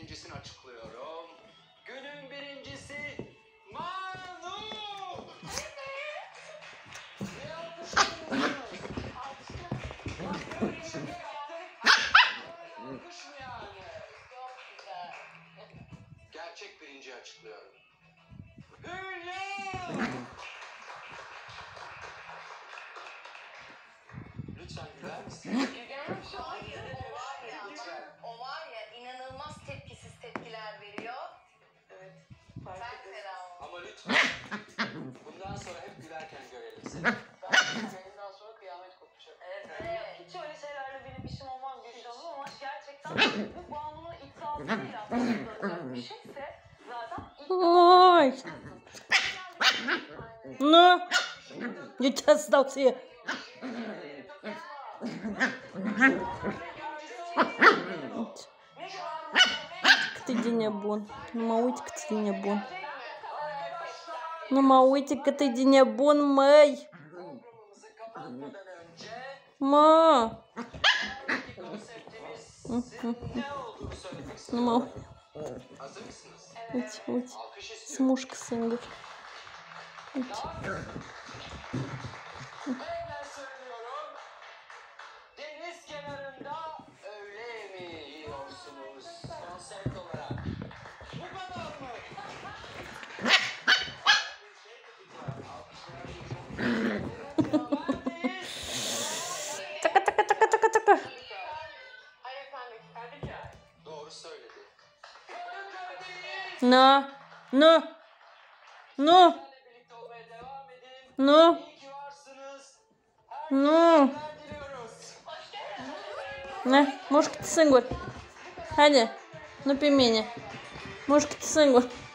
birincisini açıklıyorum. Günün birincisi Manu. Ne alkışlıyorsunuz? Alkış mı yani? Çok güzel. Gerçek birinciyi açıklıyorum. Hülya! Lütfen güler misin? Gülen şu an o var ya inanılmaz tepkisiz tepkiler veriyor. Evet. Sen Seda o. Ama lütfen bundan sonra hep gülerken görelim seni. Seninle sonra kıyamet kopacak. Evet. Hiç öyle şeylerle benim işim olmaz Gülşah'ım ama gerçekten bu Banu'nun iddiasıyla yapılacak bir şeyse zaten Ой. Ну, ничего себе. Катыдинебон. Мауитик катыдинебон. Ну, мауитик катыдинебон, мэй. Ма. Ну, мау. Hazır mısınız? Уть. Alkış istiyorum. Смушка сынгер. Hemen söylüyorum. Deniz kenarında öğle yemeği yiyorsunuz konsept olarak. Bu kadar mı? Така, така, така, така, така. hayır efendim Kadıköy. Doğru söyledi. На. Ну. Ну. Birlikte olmaya devam edin. Ну. İyi ki varsınız. Ну. Diliyoruz. На. Мушка ты сынгер. Хади. Ну, пельмени. Мушка ты сынгер.